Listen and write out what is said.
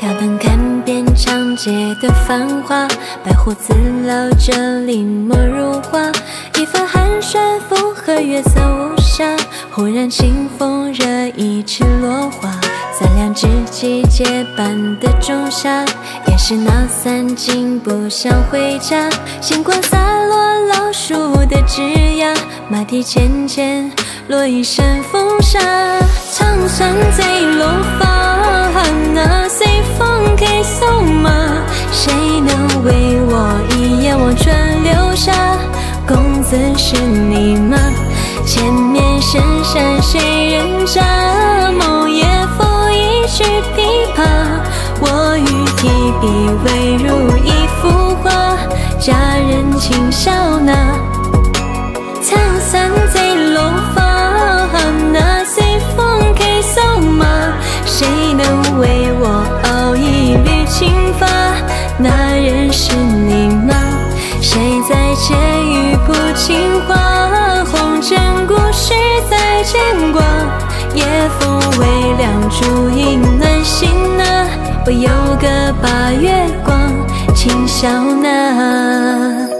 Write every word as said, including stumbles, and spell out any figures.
挑灯看遍长街的繁华，白胡子烙着临摹如画，一份寒暄附和月色无暇，忽然清风惹一池落花，三两知己结伴的仲夏，也是那三更不想回家，星光洒落老树的枝桠，马蹄浅浅落一身风沙，长山醉落发，那随风给送马，谁能为我一眼望穿流沙？公子是你吗？前面深山谁人家？某夜赋一曲琵琶，我与提笔未如一幅画，佳人轻笑纳。苍山醉落发，那随风给送马，谁能为我熬一缕青发？那人是你吗？谁在窃语谱情话？红尘故事再牵挂，夜风微凉，烛影暖心啊，我有个把月光轻笑纳。